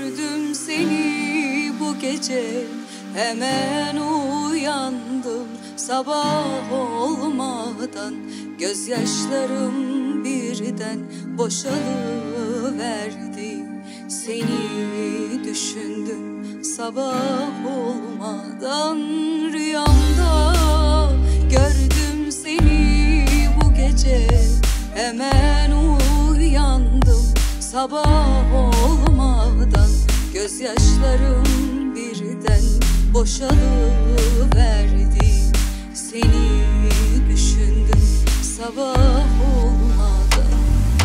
Gördüm seni bu gece, hemen uyandım. Sabah olmadan gözyaşlarım birden boşalıverdi. Seni düşündüm sabah olmadan, rüyamda gördüm seni bu gece, hemen uyandım. Sabah olmadan gözyaşlarım birden boşalıverdi. Seni düşündüm sabah olmadan.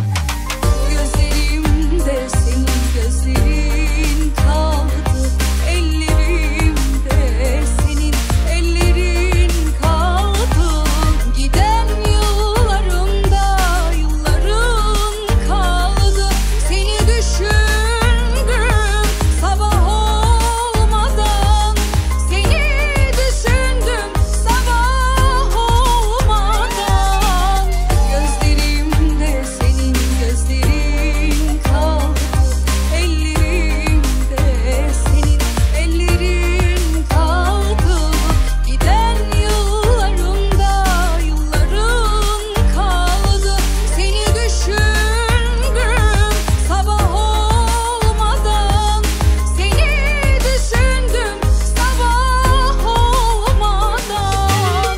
Gözlerimde senin gözlerin kaldı, ellerimde senin ellerin kaldı. Giden yıllarımda yılların kaldı. Seni düşündüm sabah olmadan. Seni düşündüm sabah olmadan. Gözlerimde senin gözlerin kaldı, ellerimde senin ellerin kaldı. Giden yıllarımda yılların kaldı. Seni düşündüm sabah olmadan. Seni düşündüm sabah olmadan.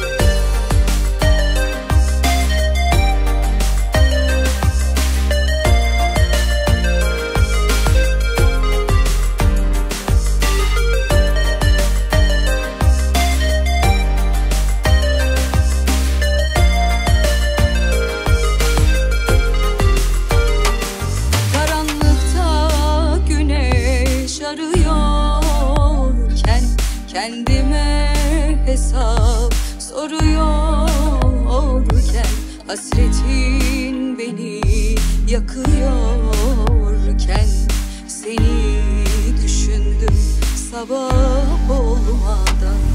Karanlıkta güneş arıyorken, kendime hesap soruyorken, hasretin beni yakıyorken, seni düşündüm sabah olmadan.